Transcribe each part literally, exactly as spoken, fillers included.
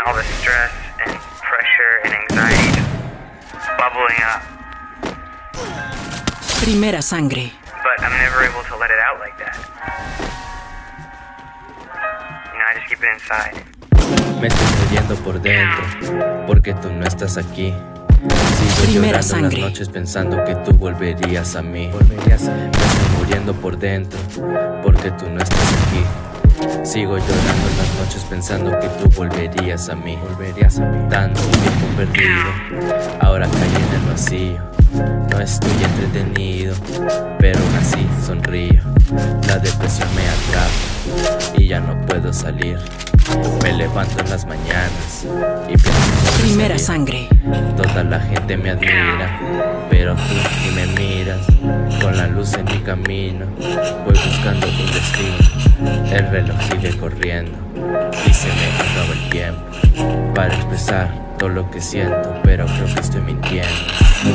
all the stress and pressure and anxiety bubbling up. Primera sangre. But I'm never able to let it out like that. You know, I just keep it inside. Me estoy muriendo por dentro, porque tú no estás aquí. Sigo Primera llorando sangre. en las noches pensando que tú volverías a mí. Volverías a mí. Me estoy muriendo por dentro, porque tú no estás aquí. Sigo llorando en las noches pensando que tú volverías a mí. Volverías a mí. Tanto tiempo perdido, ahora caí en el vacío. No estoy entretenido, pero aún así sonrío. La depresión me atrapa y ya no puedo salir. Me levanto en las mañanas y pienso en Primera salir. sangre. Toda la gente me admira, pero tú ni me miras. Con la luz en mi camino, voy buscando un destino. El reloj sigue corriendo y se me acaba el tiempo para expresar todo lo que siento, pero creo que estoy mintiendo.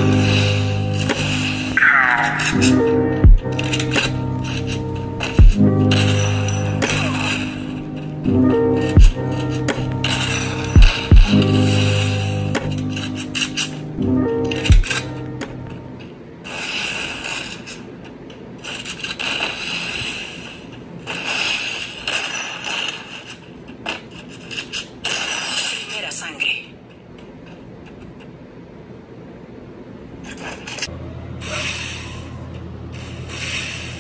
Primera sangre.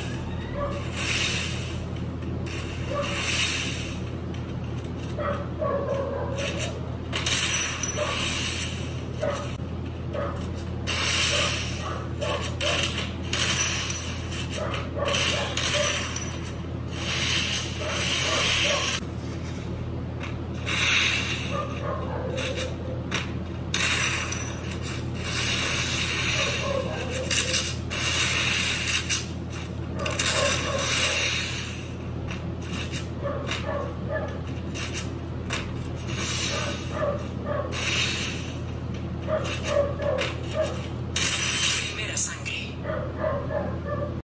Oh.